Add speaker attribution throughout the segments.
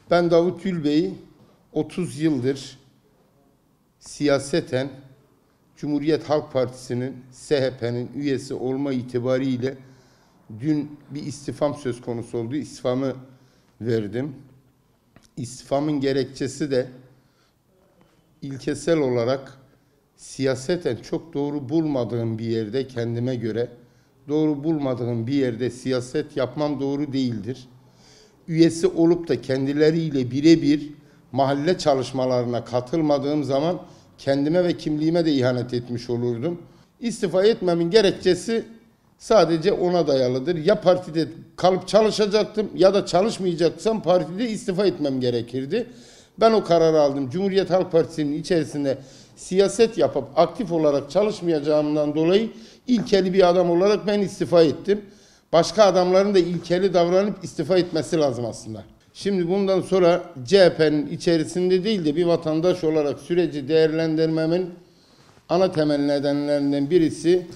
Speaker 1: Ben Davut Gülbey'i 30 yıldır siyaseten Cumhuriyet Halk Partisi'nin, SHP'nin üyesi olma itibariyle dün bir istifam söz konusu oldu. İstifamı verdim. İstifamın gerekçesi de ilkesel olarak siyaseten çok doğru bulmadığım bir yerde, kendime göre doğru bulmadığım bir yerde siyaset yapmam doğru değildir. Üyesi olup da kendileriyle birebir mahalle çalışmalarına katılmadığım zaman kendime ve kimliğime de ihanet etmiş olurdum. İstifa etmemin gerekçesi sadece ona dayalıdır. Ya partide kalıp çalışacaktım ya da çalışmayacaksam partide istifa etmem gerekirdi. Ben o kararı aldım. Cumhuriyet Halk Partisi'nin içerisinde siyaset yapıp aktif olarak çalışmayacağımdan dolayı ilkeli bir adam olarak ben istifa ettim. Başka adamların da ilkeli davranıp istifa etmesi lazım aslında. Şimdi bundan sonra CHP'nin içerisinde değil de bir vatandaş olarak süreci değerlendirmemin ana temel nedenlerinden birisi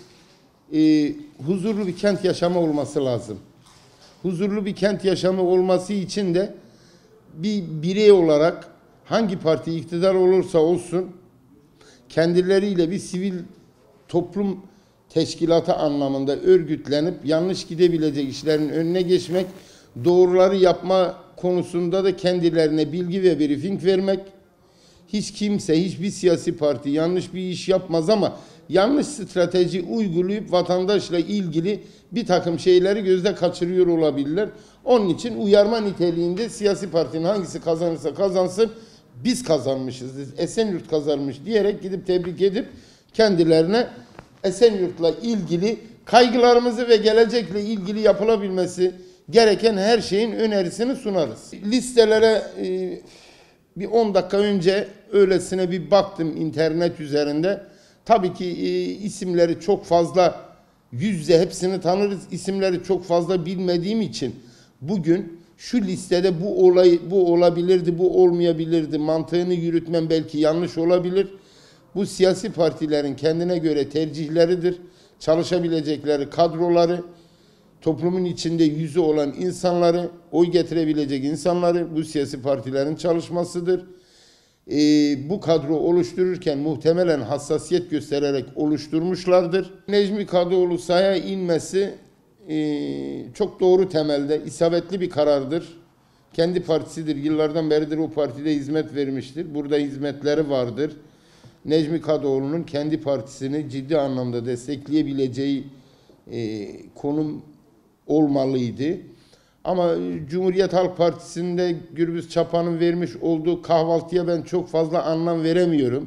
Speaker 1: huzurlu bir kent yaşamı olması lazım. Huzurlu bir kent yaşamı olması için de bir birey olarak hangi parti iktidar olursa olsun kendileriyle bir sivil toplum teşkilatı anlamında örgütlenip yanlış gidebilecek işlerin önüne geçmek, doğruları yapma konusunda da kendilerine bilgi ve briefing vermek. Hiç kimse, hiçbir siyasi parti yanlış bir iş yapmaz ama yanlış strateji uygulayıp vatandaşla ilgili bir takım şeyleri gözde kaçırıyor olabilirler. Onun için uyarma niteliğinde siyasi partinin hangisi kazanırsa kazansın biz kazanmışız, Esenyurt kazanmış diyerek gidip tebrik edip kendilerine Esenyurt'la ilgili kaygılarımızı ve gelecekle ilgili yapılabilmesi gereken her şeyin önerisini sunarız. Listelere bir 10 dakika önce öylesine bir baktım internet üzerinde. Tabii ki isimleri çok fazla, yüz yüze hepsini tanırız. İsimleri çok fazla bilmediğim için bugün şu listede bu olabilirdi, bu olmayabilirdi mantığını yürütmem belki yanlış olabilir. Bu siyasi partilerin kendine göre tercihleridir. Çalışabilecekleri kadroları, toplumun içinde yüzü olan insanları, oy getirebilecek insanları bu siyasi partilerin çalışmasıdır. Bu kadro oluştururken muhtemelen hassasiyet göstererek oluşturmuşlardır. Necmi Kadıoğlu sahaya inmesi çok doğru temelde, isabetli bir karardır. Kendi partisidir, yıllardan beridir o partide hizmet vermiştir. Burada hizmetleri vardır. Necmi Kadıoğlu'nun kendi partisini ciddi anlamda destekleyebileceği konum olmalıydı. Ama Cumhuriyet Halk Partisi'nde Gürbüz Çapa'nın vermiş olduğu kahvaltıya ben çok fazla anlam veremiyorum.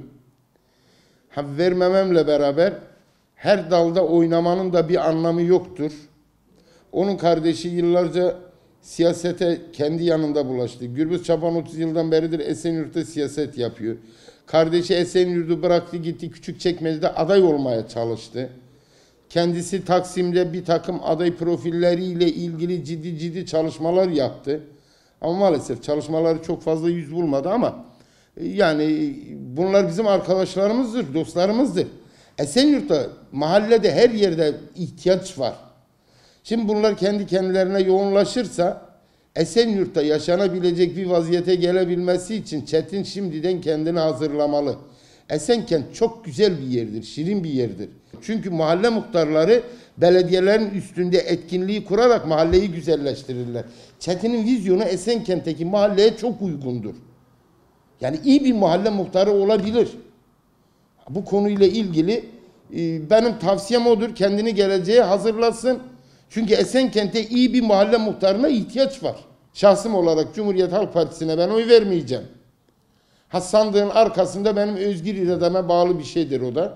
Speaker 1: Vermememle beraber her dalda oynamanın da bir anlamı yoktur. Onun kardeşi yıllarca siyasete kendi yanında bulaştı. Gürbüz Çapan 30 yıldan beridir Esenyurt'ta siyaset yapıyor. Kardeşi Esenyurt'u bıraktı gitti Küçükçekmece'de aday olmaya çalıştı. Kendisi Taksim'de bir takım aday profilleriyle ilgili ciddi çalışmalar yaptı. Ama maalesef çalışmaları çok fazla yüz bulmadı ama yani bunlar bizim arkadaşlarımızdır, dostlarımızdır. Esenyurt'ta, mahallede her yerde ihtiyaç var. Şimdi bunlar kendi kendilerine yoğunlaşırsa Esenyurt'ta yaşanabilecek bir vaziyete gelebilmesi için Çetin şimdiden kendini hazırlamalı. Esenkent çok güzel bir yerdir, şirin bir yerdir. Çünkü mahalle muhtarları belediyelerin üstünde etkinliği kurarak mahalleyi güzelleştirirler. Çetin'in vizyonu Esenkent'teki mahalleye çok uygundur. Yani iyi bir mahalle muhtarı olabilir. Bu konuyla ilgili benim tavsiyem odur. Kendini geleceğe hazırlasın. Çünkü Esenkent'te iyi bir mahalle muhtarına ihtiyaç var. Şahsım olarak Cumhuriyet Halk Partisi'ne ben oy vermeyeceğim. Sandığın arkasında benim özgür irademe bağlı bir şeydir o da.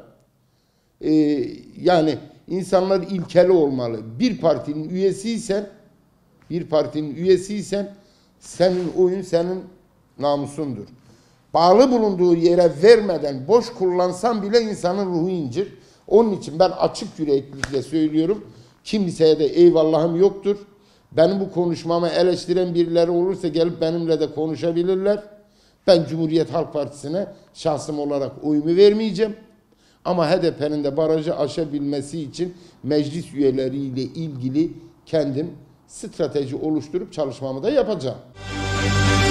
Speaker 1: Yani insanlar ilkeli olmalı. Bir partinin üyesiysen senin oyun senin namusundur. Bağlı bulunduğu yere vermeden boş kullansan bile insanın ruhu incir. Onun için ben açık yüreklilikle söylüyorum. Kimseye de eyvallahım yoktur. Benim bu konuşmamı eleştiren birileri olursa gelip benimle de konuşabilirler. Ben Cumhuriyet Halk Partisi'ne şahsım olarak oyumu vermeyeceğim. Ama HDP'nin de barajı aşabilmesi için meclis üyeleriyle ilgili kendim strateji oluşturup çalışmamı da yapacağım.